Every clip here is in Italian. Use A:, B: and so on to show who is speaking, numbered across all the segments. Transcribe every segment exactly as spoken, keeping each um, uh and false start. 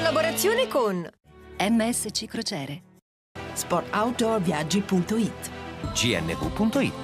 A: collaborazione con
B: M S C Crociere,
C: sport outdoor viaggi punto it,
D: G N V punto it.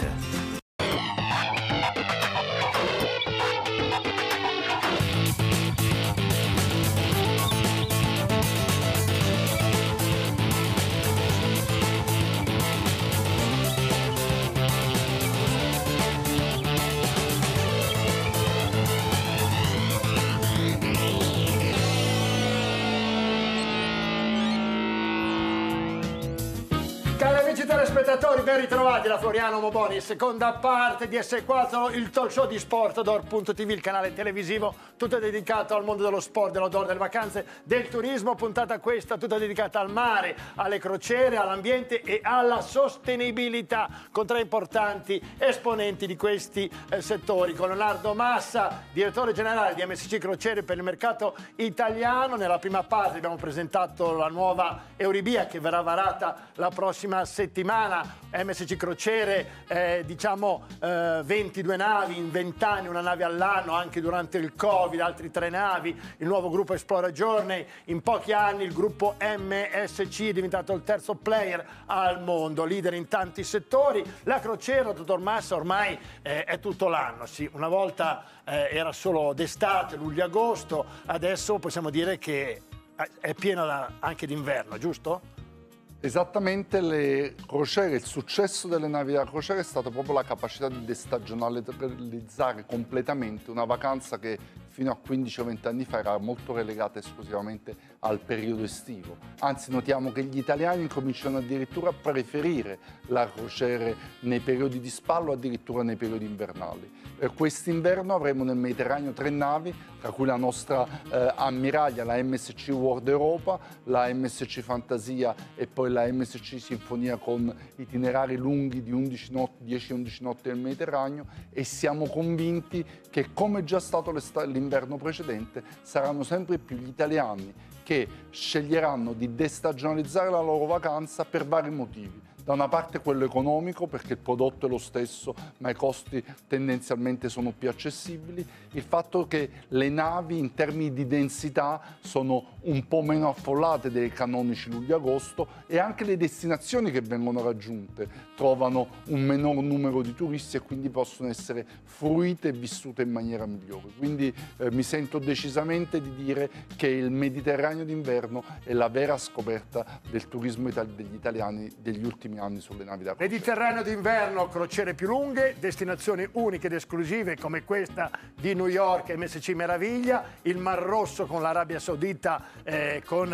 E: Telespettatori, ben ritrovati da Floriano Moboni, seconda parte di S quattro, il talk show di Sportodor punto T V, il canale televisivo tutto dedicato al mondo dello sport, dell'odore, delle vacanze, del turismo. Puntata questa tutta dedicata al mare, alle crociere, all'ambiente e alla sostenibilità, con tre importanti esponenti di questi eh, settori, con Leonardo Massa, direttore generale di M S C Crociere per il mercato italiano. Nella prima parte abbiamo presentato la nuova Euribia che verrà varata la prossima settimana. M S C Crociere, eh, diciamo eh, ventidue navi in venti anni, una nave all'anno anche durante il Covid, altri tre navi, il nuovo gruppo Explora Journey. In pochi anni il gruppo M S C è diventato il terzo player al mondo, leader in tanti settori. La crociera, dottor Massa, ormai eh, è tutto l'anno, sì. Una volta eh, era solo d'estate, luglio-agosto, adesso possiamo dire che è piena anche d'inverno, giusto?
F: Esattamente, le crociere, il successo delle navi da crociera è stato proprio la capacità di destagionalizzare completamente una vacanza che fino a quindici o venti anni fa era molto relegata esclusivamente al periodo estivo. Anzi, notiamo che gli italiani cominciano addirittura a preferire la crociere nei periodi di spallo, addirittura nei periodi invernali. Per quest'inverno avremo nel Mediterraneo tre navi, tra cui la nostra eh, ammiraglia, la M S C World Europa, la M S C Fantasia e poi la M S C Sinfonia, con itinerari lunghi di dieci undici notti nel Mediterraneo, e siamo convinti che, come già stato l'inverno precedente, saranno sempre più gli italiani che sceglieranno di destagionalizzare la loro vacanza per vari motivi. Da una parte quello economico, perché il prodotto è lo stesso ma i costi tendenzialmente sono più accessibili, il fatto che le navi in termini di densità sono un po' meno affollate dei canonici luglio-agosto, e anche le destinazioni che vengono raggiunte trovano un minor numero di turisti e quindi possono essere fruite e vissute in maniera migliore. Quindi eh, mi sento decisamente di dire che il Mediterraneo d'inverno è la vera scoperta del turismo itali- degli italiani degli ultimi anni sulle navi da crociera.
E: Mediterraneo d'inverno, crociere più lunghe, destinazioni uniche ed esclusive come questa di New York, M S C Meraviglia, il Mar Rosso con l'Arabia Saudita, eh, con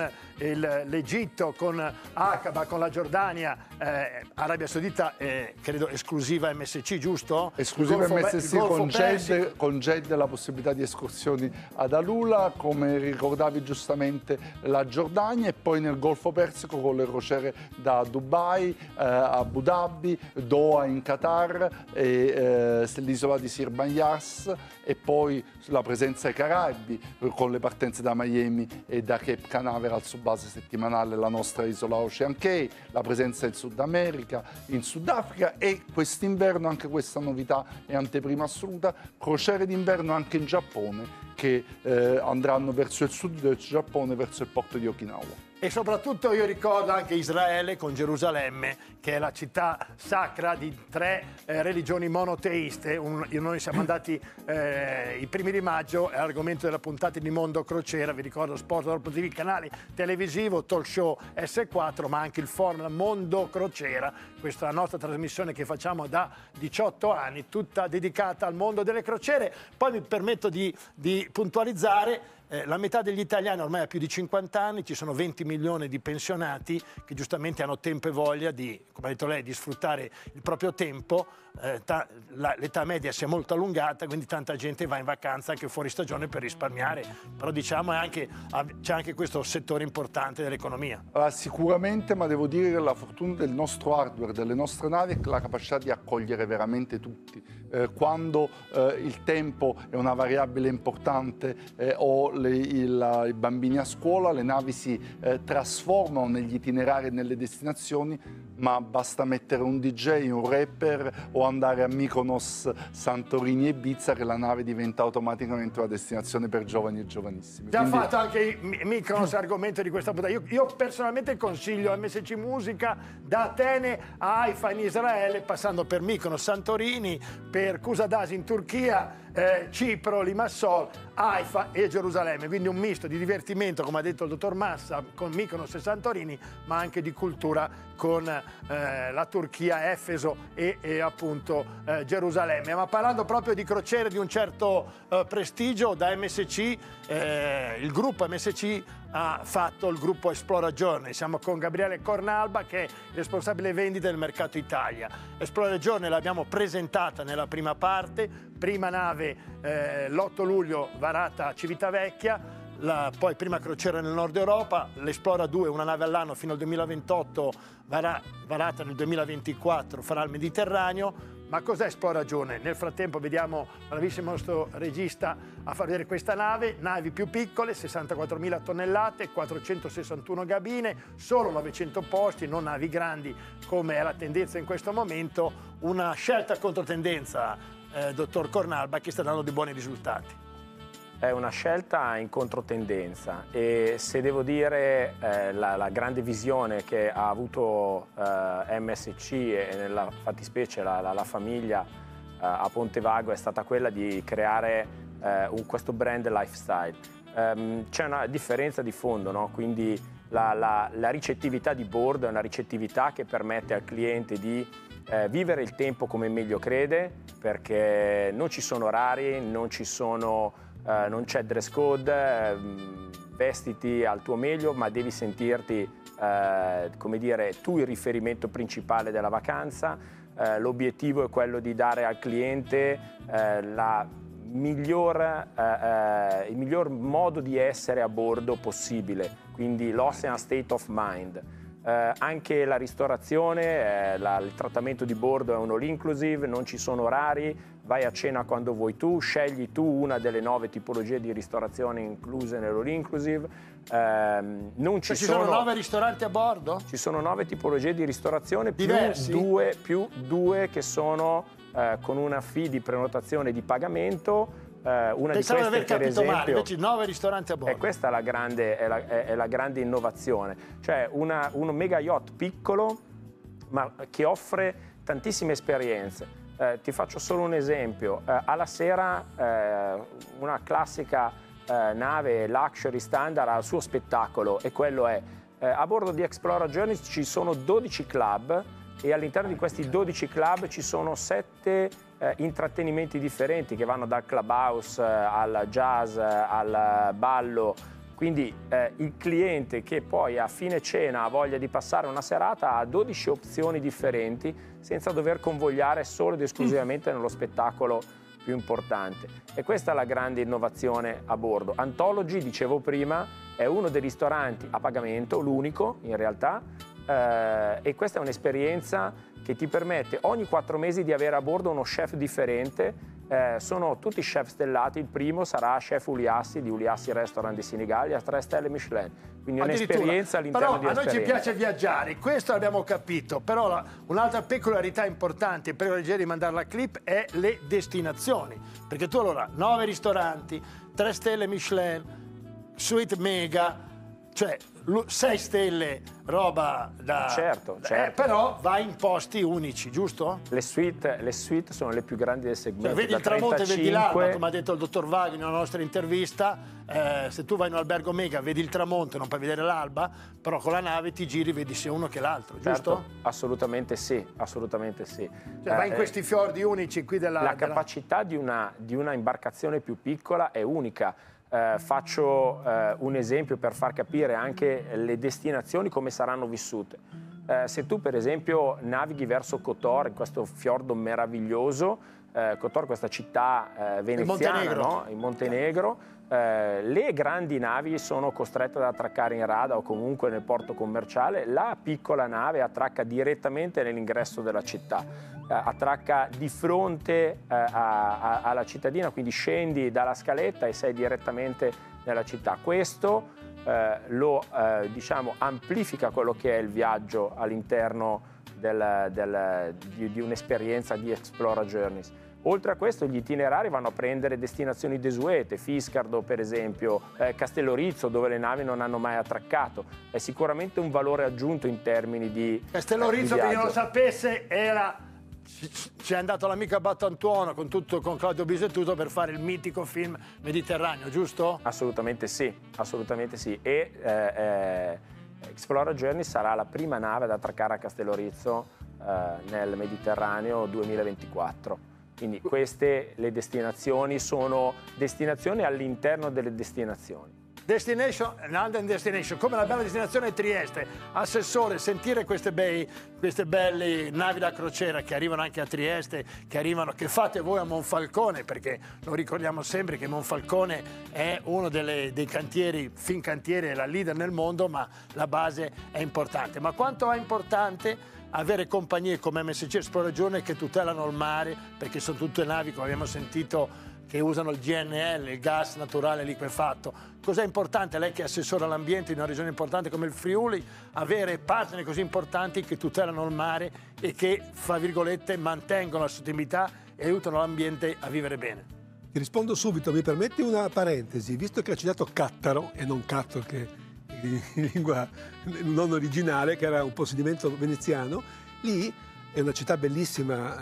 E: l'Egitto, con Aqaba, con la Giordania, eh, Arabia Saudita eh, credo esclusiva M S C, giusto?
F: Esclusiva M S C con Jeddah, con Jeddah la possibilità di escursioni ad Alula, come ricordavi giustamente la Giordania, e poi nel Golfo Persico con le crociere da Dubai, Eh, Abu Dhabi, Doha in Qatar, e eh, l'isola di Sirban Yas, e poi la presenza ai Caraibi con le partenze da Miami e da Cape Canaveral su base settimanale, la nostra isola Ocean Cay, la presenza in Sud America, in Sudafrica, e quest'inverno, anche questa novità è anteprima assoluta, crociere d'inverno anche in Giappone, che eh, andranno verso il sud del Giappone, verso il porto di Okinawa.
E: E soprattutto io ricordo anche Israele con Gerusalemme, che è la città sacra di tre eh, religioni monoteiste. Un, noi siamo andati eh, i primi di maggio, è l'argomento della puntata di Mondo Crociera. Vi ricordo Sportodor punto T V, il canale televisivo, talk show S quattro, ma anche il forum Mondo Crociera. Questa è la nostra trasmissione che facciamo da diciotto anni, tutta dedicata al mondo delle crociere. Poi mi permetto di, di puntualizzare. Eh, la metà degli italiani ormai ha più di cinquanta anni, ci sono venti milioni di pensionati che giustamente hanno tempo e voglia di, come ha detto lei, di sfruttare il proprio tempo. Eh, l'età media si è molto allungata, quindi tanta gente va in vacanza anche fuori stagione per risparmiare, però diciamo c'è anche questo settore importante dell'economia.
F: Allora, sicuramente, ma devo dire che la fortuna del nostro hardware, delle nostre navi, è la capacità di accogliere veramente tutti. Eh, quando eh, il tempo è una variabile importante eh, o le, il, i bambini a scuola, le navi si eh, trasformano negli itinerari e nelle destinazioni ma basta mettere un D J, un rapper o andare a Mykonos, Santorini e Ibiza che la nave diventa automaticamente una destinazione per giovani e giovanissimi.
E: Già
F: Quindi...
E: fatto anche i Mykonos argomento di questa puntata. Io, io personalmente consiglio M S C Musica da Atene a Haifa in Israele, passando per Mykonos, Santorini, per Kusadasi in Turchia, eh, Cipro, Limassol, Haifa e Gerusalemme. Quindi un misto di divertimento, come ha detto il dottor Massa, con Mykonos e Santorini, ma anche di cultura con eh, la Turchia, Efeso e, e appunto eh, Gerusalemme. Ma parlando proprio di crociere di un certo eh, prestigio, da M S C, eh, il gruppo M S C ha fatto il gruppo Esplora Journey. Siamo con Gabriele Cornalba, che è il responsabile vendita del mercato Italia. Esplora Journey l'abbiamo presentata nella prima parte, prima nave eh, l'otto luglio varata a Civitavecchia, la poi prima crociera nel nord Europa, l'Esplora due, una nave all'anno fino al duemilaventotto, varà, varata nel duemilaventiquattro, farà il Mediterraneo. Ma cos'è Esplora Journey? Nel frattempo vediamo il bravissimo nostro regista a far vedere questa nave, navi più piccole, sessantaquattromila tonnellate, quattrocentosessantuno cabine, solo novecento posti, non navi grandi come è la tendenza in questo momento, una scelta controtendenza, eh, dottor Cornalba, che sta dando dei buoni risultati.
A: È una scelta in controtendenza e se devo dire eh, la, la grande visione che ha avuto eh, M S C e nella fattispecie la, la, la famiglia eh, a Pontevago è stata quella di creare eh, un, questo brand lifestyle. Um, c'è una differenza di fondo, no? Quindi la, la, la ricettività di bordo è una ricettività che permette al cliente di eh, vivere il tempo come meglio crede, perché non ci sono orari, non ci sono Uh, non c'è dress code, uh, vestiti al tuo meglio, ma devi sentirti, uh, come dire, tu il riferimento principale della vacanza. Uh, l'obiettivo è quello di dare al cliente uh, la miglior, uh, uh, il miglior modo di essere a bordo possibile, quindi l'Ocean State of Mind. Uh, anche la ristorazione, uh, la, il trattamento di bordo è un all inclusive, non ci sono orari, vai a cena quando vuoi tu, scegli tu una delle nove tipologie di ristorazione incluse nell'all inclusive. Uh, non ci,
E: cioè,
A: sono,
E: ci sono nove ristoranti a bordo?
A: Ci sono nove tipologie di ristorazione, più due, più due che sono uh, con una fee di prenotazione di pagamento. Uh, una
E: Pensavo
A: di
E: di aver
A: queste, per
E: capito
A: esempio,
E: male, invece nove ristoranti a bordo.
A: E questa è la grande, è la, è, è la grande innovazione, cioè una, un mega yacht piccolo ma che offre tantissime esperienze. Eh, ti faccio solo un esempio, eh, alla sera eh, una classica eh, nave luxury standard ha il suo spettacolo e quello è, eh, a bordo di Explora Journey ci sono dodici club e all'interno di questi dodici club ci sono sette eh, intrattenimenti differenti che vanno dal clubhouse eh, al jazz, eh, al ballo. Quindi eh, il cliente che poi a fine cena ha voglia di passare una serata ha dodici opzioni differenti senza dover convogliare solo ed esclusivamente nello spettacolo più importante. E questa è la grande innovazione a bordo. Anthology, dicevo prima, è uno dei ristoranti a pagamento, l'unico in realtà, eh, e questa è un'esperienza che ti permette ogni quattro mesi di avere a bordo uno chef differente. Eh, sono tutti chef stellati, il primo sarà chef Uliassi di Uliassi Restaurant di Senigallia, a tre stelle Michelin, quindi un'esperienza all'interno di
E: Però
A: un'esperienza.
E: a noi ci piace viaggiare, questo l'abbiamo capito, però un'altra peculiarità importante, prima di mandare la clip, è le destinazioni, perché tu allora, nove ristoranti, tre stelle Michelin, suite mega, cioè sei stelle, roba da...
A: Certo, certo.
E: Eh, però vai in posti unici, giusto?
A: Le suite, le suite sono le più grandi del segmento.
E: Cioè, vedi il tramonto e vedi l'alba, come ha detto il dottor Vaghi nella nostra intervista. Eh, se tu vai in un albergo mega, vedi il tramonto e non puoi vedere l'alba, però con la nave ti giri, vedi sia uno che l'altro, giusto?
A: Certo, assolutamente sì, assolutamente sì.
E: Cioè, vai in
A: Eh,
E: questi fiordi unici qui della...
A: La
E: della...
A: capacità di una, di una imbarcazione più piccola è unica. Eh, faccio eh, un esempio per far capire anche le destinazioni come saranno vissute. Eh, se tu per esempio navighi verso Kotor, in questo fiordo meraviglioso, eh, Kotor, questa città eh, veneziana,
E: in Montenegro,
A: no? In Montenegro, eh, le grandi navi sono costrette ad attraccare in rada o comunque nel porto commerciale, la piccola nave attracca direttamente nell'ingresso della città. Eh, attracca di fronte eh, a, a, alla cittadina, quindi scendi dalla scaletta e sei direttamente nella città. Questo eh, lo eh, diciamo amplifica quello che è il viaggio all'interno del, del, di, di un'esperienza di Explora Journeys. Oltre a questo gli itinerari vanno a prendere destinazioni desuete, Fiscardo per esempio, eh, Castellorizzo dove le navi non hanno mai attraccato. È sicuramente un valore aggiunto in termini di
E: Castellorizzo,
A: eh, di
E: per chi non lo
A: viaggio.
E: sapesse, era... ci è andato l'amico a Battantuono con, tutto, con Claudio Bisettuto per fare il mitico film Mediterraneo, giusto?
A: Assolutamente sì, assolutamente sì. E eh, eh, Explora Journey sarà la prima nave ad attraccare a Castellorizzo eh, nel Mediterraneo duemilaventiquattro. Quindi queste le destinazioni sono destinazioni all'interno delle destinazioni.
E: Destination, London Destination, come la bella destinazione Trieste. Assessore, sentire queste, bei, queste belle navi da crociera che arrivano anche a Trieste, che arrivano, che fate voi a Monfalcone, perché lo ricordiamo sempre che Monfalcone è uno delle, dei cantieri, Fincantieri è la leader nel mondo, ma la base è importante. Ma quanto è importante avere compagnie come M S C Explora Journey che tutelano il mare, perché sono tutte navi, come abbiamo sentito, che usano il G N L, il gas naturale liquefatto. Cos'è importante, lei che è assessore all'ambiente in una regione importante come il Friuli, avere partner così importanti che tutelano il mare e che, fra virgolette, mantengono la sostenibilità e aiutano l'ambiente a vivere bene?
G: Ti rispondo subito, mi permetti una parentesi, visto che ha citato Cattaro e non Cattaro che in lingua non originale, che era un possedimento veneziano, lì è una città bellissima,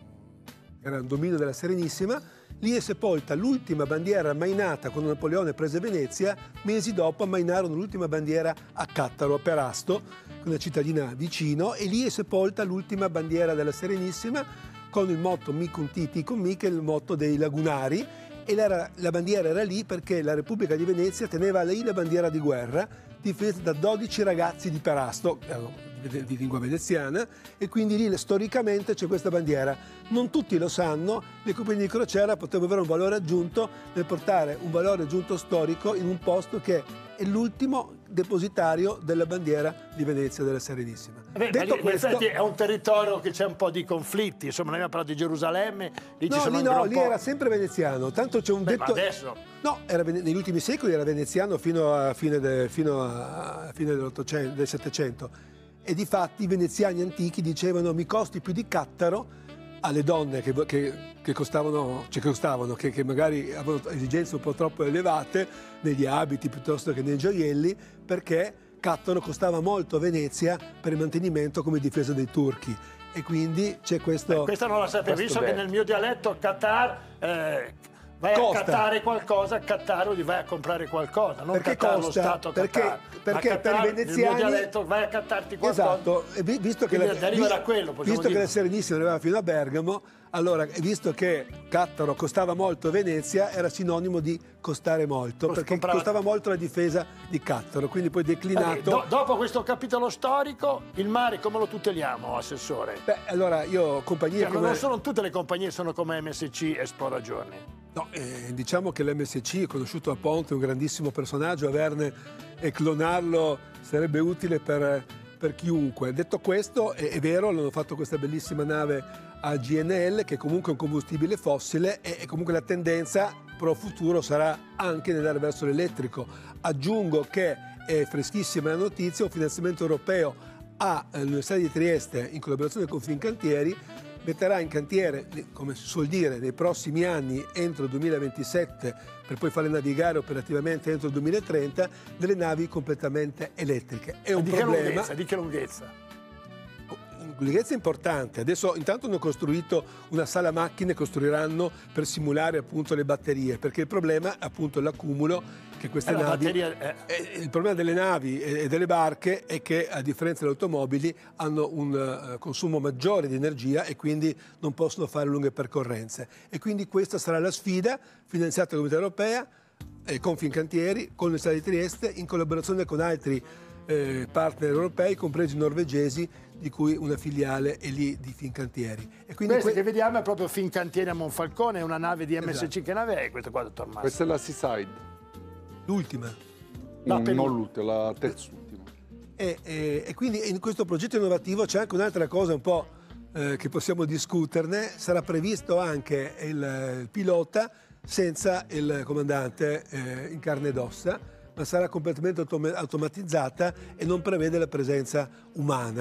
G: era un dominio della Serenissima. Lì è sepolta l'ultima bandiera mainata quando Napoleone prese Venezia. Mesi dopo ammainarono l'ultima bandiera a Cattaro, a Perasto, una cittadina vicino, e lì è sepolta l'ultima bandiera della Serenissima con il motto Mi Contiti con Mi, che è il motto dei lagunari. E la, la bandiera era lì perché la Repubblica di Venezia teneva lì la bandiera di guerra, difesa da dodici ragazzi di Perasto, di lingua veneziana, e quindi lì storicamente c'è questa bandiera. Non tutti lo sanno, le compagnie di crociera potrebbero avere un valore aggiunto nel portare un valore aggiunto storico in un posto che è l'ultimo depositario della bandiera di Venezia della Serenissima.
E: Beh, Detto in questo, effetti è un territorio che c'è un po' di conflitti, insomma noi abbiamo parlato di Gerusalemme, lì
G: no,
E: ci sono
G: lì
E: un
G: no,
E: gran
G: lì
E: po'...
G: era sempre veneziano, tanto c'è un
E: Beh,
G: detto...
E: ma adesso?
G: No, era, negli ultimi secoli era veneziano fino a fine, de, fino a fine dell'Ottocento, del Settecento. E difatti i veneziani antichi dicevano mi costi più di Cattaro alle donne che, che, che costavano, cioè che, costavano che, che magari avevano esigenze un po' troppo elevate negli abiti piuttosto che nei gioielli, perché Cattaro costava molto a Venezia per il mantenimento come difesa dei turchi. E quindi c'è questo...
E: Beh, questa non la sapevo, visto che nel mio dialetto Qatar... Eh, vai
G: costa.
E: a cattare qualcosa, Qatar vuol dire vai a comprare qualcosa, non
G: perché
E: Qatar,
G: costa,
E: lo Stato
G: perché,
E: Qatar.
G: perché
E: Qatar,
G: per i veneziani
E: nel mio dialetto vai a cattarti qualcosa.
G: Esatto, e visto che, la,
E: deriva da quello,
G: visto che
E: dire.
G: la Serenissima arrivava fino a Bergamo, allora visto che Cattaro costava molto a Venezia, era sinonimo di costare molto,
E: Cost-
G: perché
E: comprava...
G: costava molto la difesa di Cattaro, quindi poi declinato.
E: Okay, do, dopo questo capitolo storico, il mare come lo tuteliamo, assessore?
G: Beh, allora io compagnie
E: cioè,
G: come...
E: non sono tutte le compagnie sono come M S C Explora Journey.
G: No, eh, diciamo che l'M S C è conosciuto a Ponte, un grandissimo personaggio, averne e clonarlo sarebbe utile per, per chiunque. Detto questo, è, è vero, hanno fatto questa bellissima nave a G N L, che comunque è un combustibile fossile, e, e comunque la tendenza pro futuro sarà anche nell'andare verso l'elettrico. Aggiungo che è freschissima la notizia, un finanziamento europeo all'Università di Trieste in collaborazione con Fincantieri metterà in cantiere, come si suol dire, nei prossimi anni, entro il duemilaventisette, per poi farle navigare operativamente entro il duemilatrenta, delle navi completamente elettriche. È un
E: di
G: problema.
E: Che lunghezza, di che lunghezza?
G: Lunghezza importante. Adesso intanto hanno costruito una sala macchine, costruiranno per simulare appunto le batterie, perché il problema è appunto l'accumulo che queste
E: eh,
G: navi
E: batteria, eh.
G: eh, il problema delle navi e delle barche è che, a differenza delle automobili, hanno un uh, consumo maggiore di energia e quindi non possono fare lunghe percorrenze, e quindi questa sarà la sfida finanziata dall'Unione Europea eh, con Fincantieri, con l'Università di Trieste, in collaborazione con altri eh, partner europei, compresi i norvegesi, di cui una filiale è lì di Fincantieri. E quindi
E: questa
G: que-
E: che vediamo è proprio Fincantieri a Monfalcone, è una nave di M S C.
G: Esatto.
E: Che nave è questa qua, dottor Massa?
F: Questa è la Seaside.
G: l'ultima.
E: No,
F: Mm,
E: per-
F: non l'ultima, la terzultima.
G: E, e, e quindi in questo progetto innovativo c'è anche un'altra cosa un po' eh, che possiamo discuterne. Sarà previsto anche il, il pilota senza il comandante eh, in carne ed ossa, ma sarà completamente autom- automatizzata e non prevede la presenza umana.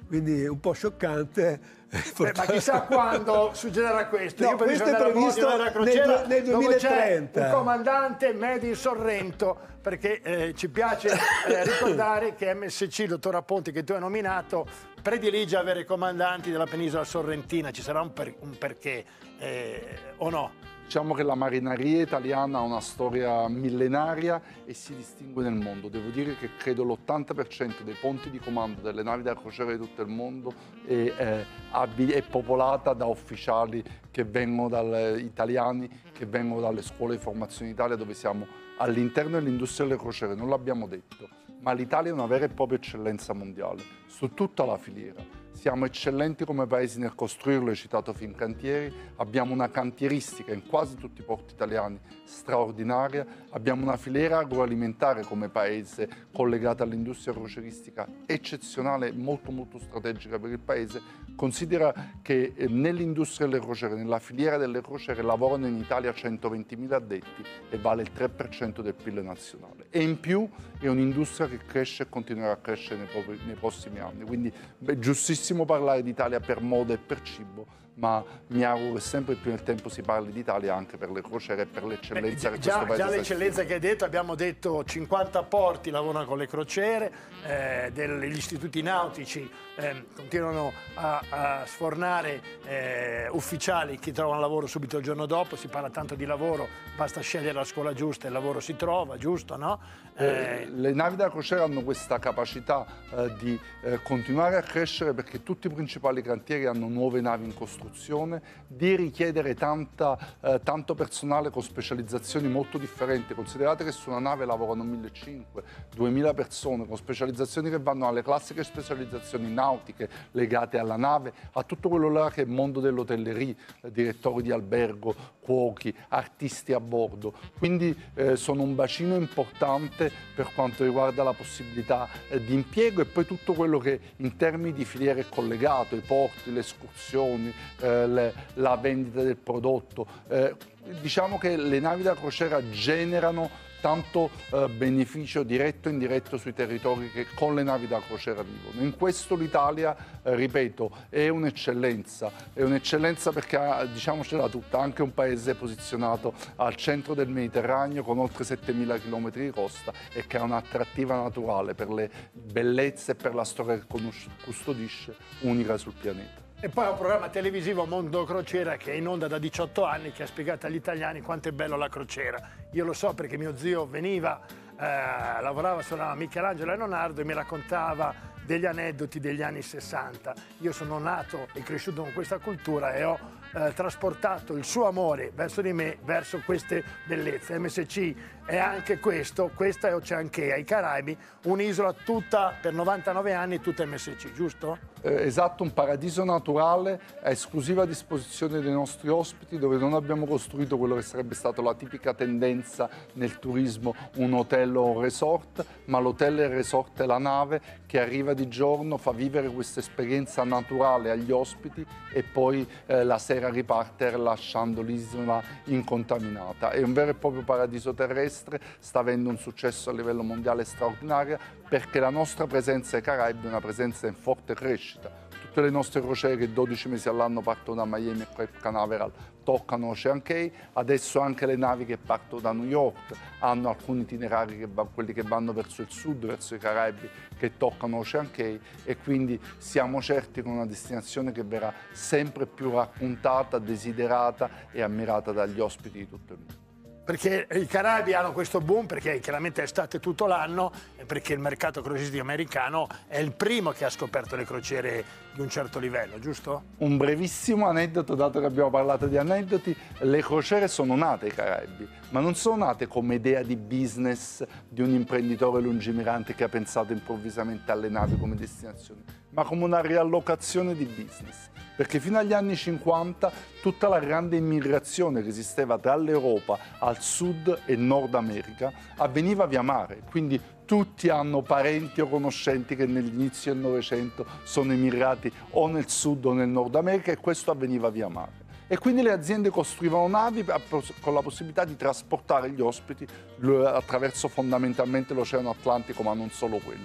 G: quindi un po' scioccante.
E: Beh, ma chissà quando succederà questo.
G: No,
E: Io per
G: questo è
E: andare a
G: previsto
E: Modena, alla crociera,
G: nel, nel
E: dove c'è
G: duemilatrenta.
E: un comandante made in Sorrento, perché eh, ci piace eh, ricordare che M S C, dottor Apponti, che tu hai nominato, predilige avere comandanti della penisola sorrentina. Ci sarà un, per, un perché eh, o no?
F: Diciamo che la marineria italiana ha una storia millenaria e si distingue nel mondo. Devo dire che credo l'ottanta per cento dei ponti di comando delle navi da crociera di tutto il mondo è, eh, è popolata da ufficiali che vengono dagli italiani, che vengono dalle scuole di formazione in Italia, dove siamo all'interno dell'industria delle crociere. Non l'abbiamo detto, ma l'Italia è una vera e propria eccellenza mondiale su tutta la filiera. Siamo eccellenti come paesi nel costruirlo, hai citato Fincantieri, abbiamo una cantieristica in quasi tutti i porti italiani straordinaria, abbiamo una filiera agroalimentare come paese collegata all'industria croceristica eccezionale, molto molto strategica per il paese. Considera che nell'industria delle crociere, nella filiera delle crociere, lavorano in Italia centoventimila addetti e vale il tre per cento del P I L nazionale. E in più è un'industria che cresce e continuerà a crescere nei, propri, nei prossimi anni. Quindi beh, giustissimo parlare d'Italia per moda e per cibo, ma mi auguro che sempre più nel tempo si parli d'Italia anche per le crociere e per l'eccellenza che
E: già,
F: questo paese
E: già l'eccellenza che hai detto, abbiamo detto cinquanta porti lavorano con le crociere, eh, degli istituti nautici eh, continuano a, a sfornare eh, ufficiali che trovano lavoro subito il giorno dopo. Si parla tanto di lavoro, basta scegliere la scuola giusta e il lavoro si trova, giusto, no?
F: Eh, le navi da crociera hanno questa capacità eh, di eh, continuare a crescere perché tutti i principali cantieri hanno nuove navi in costruzione, di richiedere tanta, eh, tanto personale con specializzazioni molto differenti. Considerate che su una nave lavorano millecinquecento duemila persone con specializzazioni che vanno alle classiche specializzazioni nautiche legate alla nave, a tutto quello là che è il mondo dell'hotellerie, eh, direttori di albergo, cuochi, artisti a bordo. Quindi eh, sono un bacino importante per quanto riguarda la possibilità eh, di impiego, e poi tutto quello che in termini di filiere è collegato, i porti, le escursioni, eh, le, la vendita del prodotto. Eh, diciamo che le navi da crociera generano tanto eh, beneficio diretto e indiretto sui territori che con le navi da crociera vivono. In questo l'Italia, eh, ripeto, è un'eccellenza, è un'eccellenza perché ha, diciamocela tutta, anche un paese posizionato al centro del Mediterraneo con oltre settemila chilometri di costa e che ha un'attrattiva naturale per le bellezze e per la storia che custodisce, unica sul pianeta.
E: E poi ha un programma televisivo, Mondo Crociera, che è in onda da diciotto anni, che ha spiegato agli italiani quanto è bello la crociera. Io lo so perché mio zio veniva, eh, lavorava sulla Michelangelo e Leonardo e mi raccontava degli aneddoti degli anni sessanta. Io sono nato e cresciuto con questa cultura e ho eh, trasportato il suo amore verso di me, verso queste bellezze. M S C è anche questo, questa è Oceanchea, i Caraibi, un'isola tutta per novantanove anni, tutta M S C, giusto?
F: Eh, esatto, un paradiso naturale a esclusiva disposizione dei nostri ospiti, dove non abbiamo costruito quello che sarebbe stata la tipica tendenza nel turismo, un hotel o un resort, ma l'hotel e il resort è la nave che arriva di giorno, fa vivere questa esperienza naturale agli ospiti e poi eh, la sera riparte lasciando l'isola incontaminata. È un vero e proprio paradiso terrestre, sta avendo un successo a livello mondiale straordinario perché la nostra presenza ai Caraibi è una presenza in forte crescita. Tutte le nostre crociere che dodici mesi all'anno partono da Miami e Cape Canaveral toccano Oceancay, adesso anche le navi che partono da New York hanno alcuni itinerari, che va, quelli che vanno verso il sud, verso i Caraibi, che toccano Oceancay, e quindi siamo certi che è una destinazione che verrà sempre più raccontata, desiderata e ammirata dagli ospiti di tutto il mondo.
E: Perché i Caraibi hanno questo boom, perché chiaramente è estate tutto l'anno, e perché il mercato crocieristico americano è il primo che ha scoperto le crociere di un certo livello, giusto?
F: Un brevissimo aneddoto, dato che abbiamo parlato di aneddoti: le crociere sono nate ai Caraibi, ma non sono nate come idea di business di un imprenditore lungimirante che ha pensato improvvisamente alle navi come destinazione, ma come una riallocazione di business. Perché fino agli anni cinquanta tutta la grande immigrazione che esisteva tra l'Europa al sud e Nord America avveniva via mare, quindi tutti hanno parenti o conoscenti che negli inizi del Novecento sono immigrati o nel sud o nel Nord America, e questo avveniva via mare. E quindi le aziende costruivano navi con la possibilità di trasportare gli ospiti attraverso fondamentalmente l'Oceano Atlantico, ma non solo quello,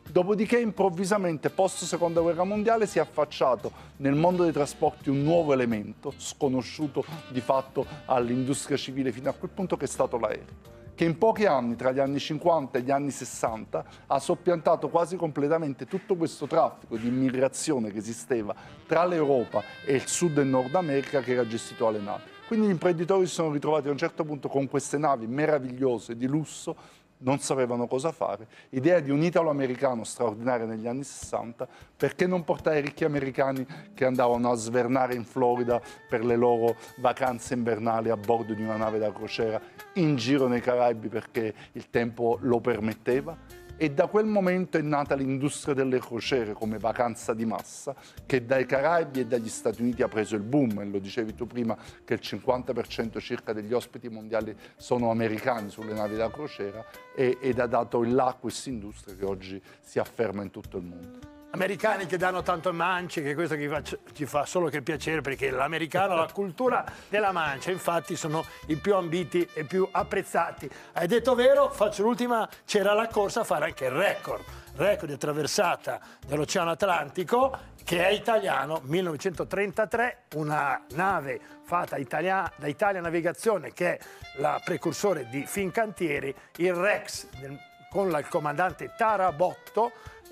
F: Dopodiché improvvisamente, post seconda guerra mondiale, si è affacciato nel mondo dei trasporti un nuovo elemento, sconosciuto di fatto all'industria civile fino a quel punto, che è stato l'aereo, che in pochi anni, tra gli anni cinquanta e gli anni sessanta, ha soppiantato quasi completamente tutto questo traffico di immigrazione che esisteva tra l'Europa e il Sud e Nord America, che era gestito dalle navi. Quindi gli imprenditori si sono ritrovati a un certo punto con queste navi meravigliose, di lusso, non sapevano cosa fare. Idea di un italo-americano straordinaria negli anni sessanta, perché non portare ricchi americani che andavano a svernare in Florida per le loro vacanze invernali a bordo di una nave da crociera in giro nei Caraibi perché il tempo lo permetteva? E da quel momento è nata l'industria delle crociere come vacanza di massa, che dai Caraibi e dagli Stati Uniti ha preso il boom, e lo dicevi tu prima che il cinquanta per cento circa degli ospiti mondiali sono americani sulle navi da crociera, e, ed ha dato il là a questa industria che oggi si afferma in tutto il mondo.
E: Americani che danno tanto mance, che questo ci fa, ci fa solo che piacere, perché l'americano, la cultura della mancia, infatti sono i più ambiti e più apprezzati. Hai detto vero, faccio l'ultima, c'era la corsa a fare anche il record, record di traversata dell'Oceano Atlantico, che è italiano, millenovecentotrentatré, una nave fatta Italia, da Italia Navigazione, che è la precursore di Fincantieri, il Rex, con il comandante Tarabotto,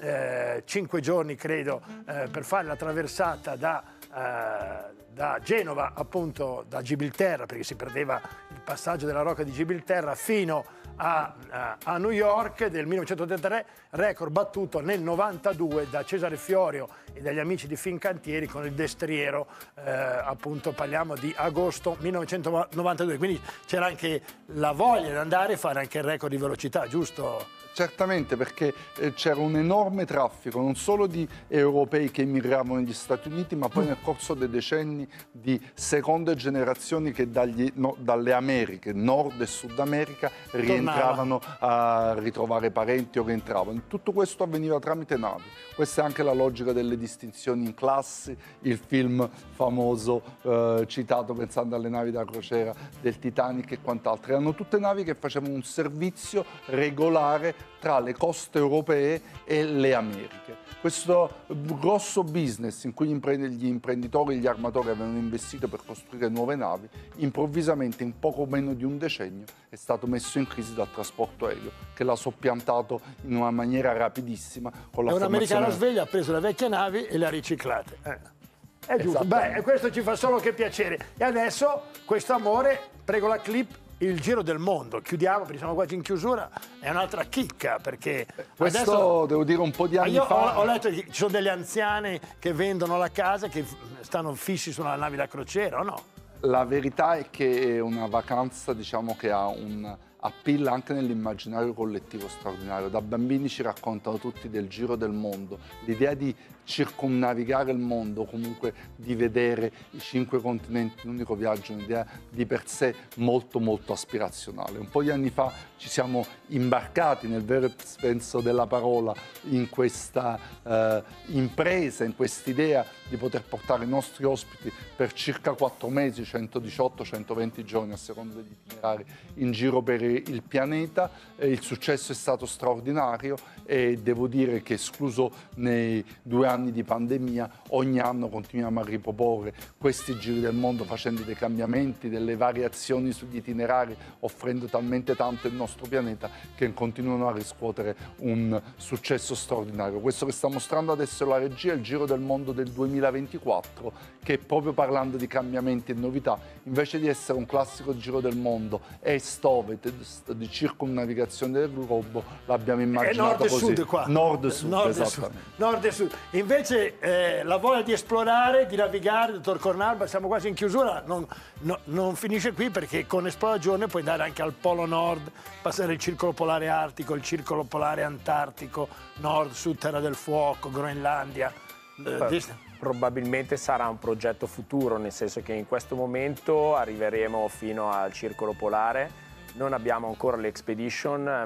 E: Eh, cinque giorni credo eh, per fare la traversata da, eh, da Genova, appunto da Gibilterra, perché si perdeva il passaggio della Rocca di Gibilterra, fino a, a, a New York, del millenovecentotrentatré, record battuto nel novantadue da Cesare Fiorio e dagli amici di Fincantieri con il destriero, eh, appunto parliamo di agosto millenovecentonovantadue, quindi c'era anche la voglia di andare e fare anche il record di velocità, giusto?
F: Certamente, perché eh, c'era un enorme traffico non solo di europei che emigravano negli Stati Uniti, ma poi nel corso dei decenni di seconde generazioni che dagli, no, dalle Americhe, Nord e Sud America, rientravano a ritrovare parenti o rientravano. Tutto questo avveniva tramite navi. Questa è anche la logica delle distinzioni in classi, il film famoso eh, citato pensando alle navi da crociera del Titanic e quant'altro. Erano tutte navi che facevano un servizio regolare tra le coste europee e le Americhe. Questo grosso business in cui gli imprenditori e gli armatori avevano investito per costruire nuove navi, improvvisamente in poco meno di un decennio è stato messo in crisi dal trasporto aereo, che l'ha soppiantato in una maniera rapidissima. Con la
E: e un americano
F: formazione...
E: sveglia ha preso le vecchie navi e le ha riciclate. Eh. È giusto, beh, questo ci fa solo che piacere. E adesso questo amore, prego la clip, il giro del mondo. Chiudiamo perché siamo quasi in chiusura, è un'altra chicca, perché
F: questo
E: adesso...
F: devo dire un po' di anni
E: Io
F: fa.
E: Ho, ho letto che ci sono delle anziane che vendono la casa, che stanno fissi sulla nave da crociera, o no?
F: La verità è che è una vacanza, diciamo, che ha un appeal anche nell'immaginario collettivo straordinario. Da bambini ci raccontano tutti del giro del mondo, l'idea di circumnavigare il mondo, comunque di vedere i cinque continenti in un unico viaggio, un'idea di per sé molto molto aspirazionale. Un po' di anni fa ci siamo imbarcati nel vero senso della parola in questa eh, impresa, in quest'idea di poter portare i nostri ospiti per circa quattro mesi, centodiciotto centoventi giorni a seconda degli itinerari, in giro per il pianeta. Il successo è stato straordinario e devo dire che, escluso nei due anni di pandemia, ogni anno continuiamo a riproporre questi giri del mondo facendo dei cambiamenti, delle variazioni sugli itinerari, offrendo talmente tanto il nostro pianeta che continuano a riscuotere un successo straordinario. Questo che sta mostrando adesso la regia è il giro del mondo del duemilaventiquattro, che proprio parlando di cambiamenti e novità, invece di essere un classico giro del mondo est-ovest, di circumnavigazione del globo, l'abbiamo immaginato così.
E: Nord e sud qua.
F: Nord e sud,
E: Nord
F: esattamente.
E: E sud. Nord e sud. Invece eh, la voglia di esplorare, di navigare, dottor Cornalba, siamo quasi in chiusura, non, no, non finisce qui, perché con Esploragione puoi andare anche al Polo Nord, passare il circolo polare artico, il circolo polare antartico, nord, sud, Terra del Fuoco, Groenlandia. Eh,
A: Probabilmente sarà un progetto futuro, nel senso che in questo momento arriveremo fino al circolo polare. Non abbiamo ancora l'expedition,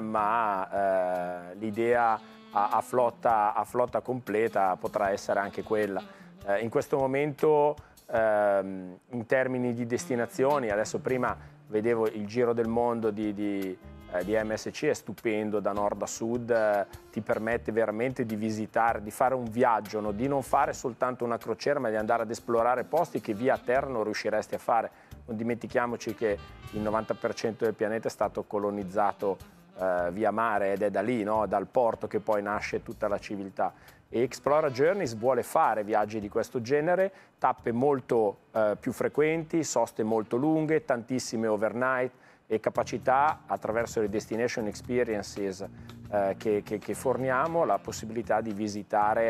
A: ma eh, l'idea a, a, flotta, a flotta completa potrà essere anche quella. Eh, in questo momento, eh, in termini di destinazioni, adesso prima vedevo il giro del mondo di, di, eh, di M S C è stupendo da nord a sud, eh, ti permette veramente di visitare, di fare un viaggio, no? Di non fare soltanto una crociera, ma di andare ad esplorare posti che via terra non riusciresti a fare. Non dimentichiamoci che il novanta per cento del pianeta è stato colonizzato eh, via mare ed è da lì, no? Dal porto, che poi nasce tutta la civiltà. E Explora Journeys vuole fare viaggi di questo genere, tappe molto eh, più frequenti, soste molto lunghe, tantissime overnight e capacità, attraverso le destination experiences eh, che, che, che forniamo, la possibilità di visitare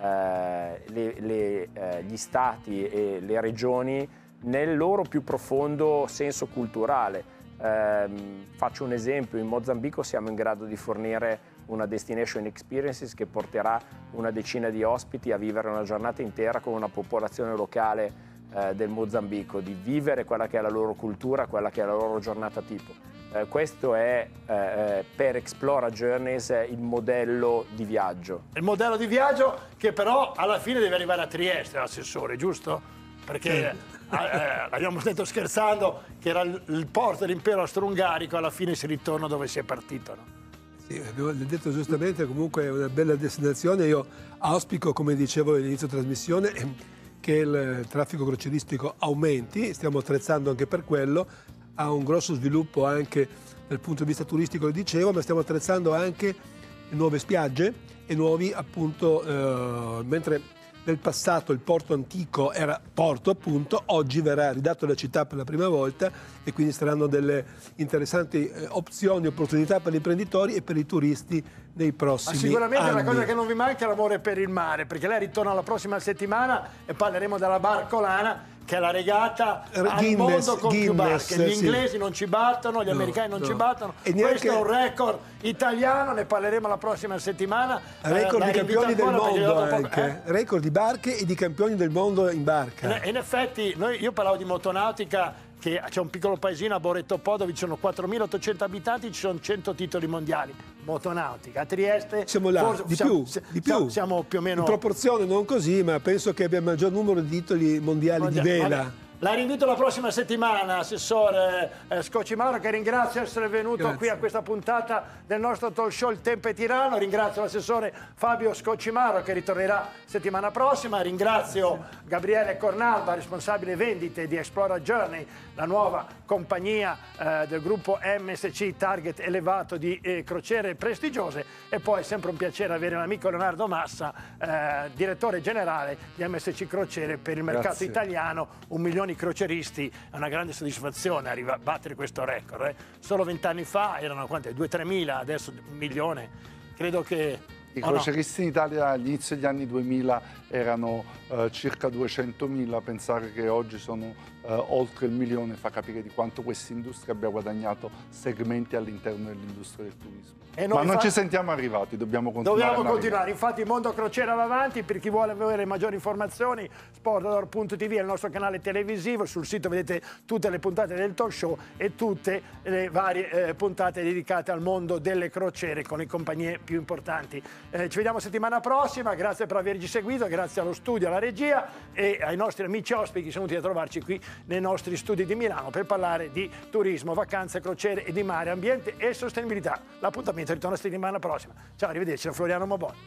A: eh, le, le, eh, gli stati e le regioni nel loro più profondo senso culturale. Eh, faccio un esempio: in Mozambico siamo in grado di fornire una destination experiences che porterà una decina di ospiti a vivere una giornata intera con una popolazione locale eh, del Mozambico, di vivere quella che è la loro cultura, quella che è la loro giornata tipo. Eh, questo è eh, per Explora Journeys il modello di viaggio.
E: Il modello di viaggio che però alla fine deve arrivare a Trieste, l'assessore, giusto? Perché eh, eh, abbiamo detto scherzando che era il, il porto dell'impero austro-ungarico, alla fine si ritorna dove si è partito, no?
G: Sì, abbiamo detto giustamente, comunque è una bella destinazione. Io auspico, come dicevo all'inizio trasmissione, che il traffico crocieristico aumenti, stiamo attrezzando anche per quello, ha un grosso sviluppo anche dal punto di vista turistico, lo dicevo, ma stiamo attrezzando anche nuove spiagge e nuovi appunto, eh, mentre nel passato il porto antico era porto appunto, oggi verrà ridato alla città per la prima volta e quindi saranno delle interessanti eh, opzioni, opportunità per gli imprenditori e per i turisti nei prossimi anni.
E: Sicuramente la cosa che non vi manca è l'amore per il mare, perché lei ritorna la prossima settimana e parleremo della Barcolana, che è la regata al
G: Guinness,
E: mondo con
G: Guinness,
E: più barche. Gli
G: sì.
E: inglesi non ci battono, gli
G: No,
E: americani non
G: no.
E: ci battono.
G: E neanche...
E: Questo è un record italiano, ne parleremo la prossima settimana.
G: Record
E: eh,
G: di campioni del mondo anche,
E: poco, eh?
G: record di barche e di campioni del mondo in barca.
E: In, in effetti, noi, io parlavo di motonautica, che c'è un piccolo paesino a Boreto Po dove ci sono quattromilaottocento abitanti, ci sono cento titoli mondiali. Motonautica, a Trieste
G: siamo là,
E: forse,
G: di,
E: siamo,
G: più, di più,
E: siamo più o meno
G: in proporzione, non così, ma penso che abbia il maggior numero di titoli mondiali
E: mondiali.
G: di vela.
E: Vabbè. La rinvito la prossima settimana, assessore eh, Scocimaro, che ringrazio di essere venuto
G: Grazie.
E: qui a questa puntata del nostro talk show Il Tempo è Tirano. Ringrazio l'assessore Fabio Scocimaro, che ritornerà settimana prossima. Ringrazio Grazie. Gabriele Cornalba, responsabile vendite di Explora Journey, la nuova compagnia eh, del gruppo M S C, target elevato di eh, crociere prestigiose. E poi è sempre un piacere avere l'amico Leonardo Massa, eh, direttore generale di M S C Crociere per il mercato
F: Grazie.
E: italiano. Un milione di crocieristi, è una grande soddisfazione arrivare a battere questo record. Eh. Solo vent'anni fa erano quante? due tre mila, adesso un milione. Credo che...
F: I
E: oh
F: crocieristi
E: no.
F: in Italia all'inizio degli anni duemila erano eh, circa duecentomila, pensare che oggi sono eh, oltre il milione fa capire di quanto questa industria abbia guadagnato segmenti all'interno dell'industria del turismo.
E: E
F: Ma non
E: infatti...
F: ci sentiamo arrivati, dobbiamo continuare.
E: Dobbiamo continuare, infatti il mondo crociera va avanti. Per chi vuole avere maggiori informazioni, sportador punto t v è il nostro canale televisivo, sul sito vedete tutte le puntate del talk show e tutte le varie eh, puntate dedicate al mondo delle crociere con le compagnie più importanti. Eh, ci vediamo settimana prossima, grazie per averci seguito, grazie allo studio, alla regia e ai nostri amici ospiti che sono venuti a trovarci qui nei nostri studi di Milano per parlare di turismo, vacanze, crociere e di mare, ambiente e sostenibilità. L'appuntamento ritorna settimana prossima. Ciao, arrivederci da Floriano Moboni.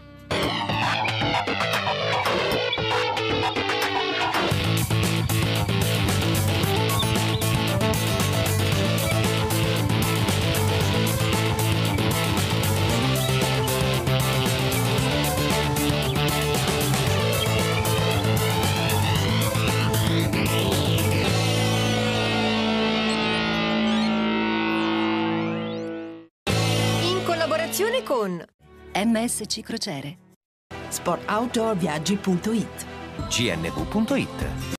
B: Con M S C Crociere,
C: sport outdoor viaggi punto it,
D: G N V punto it.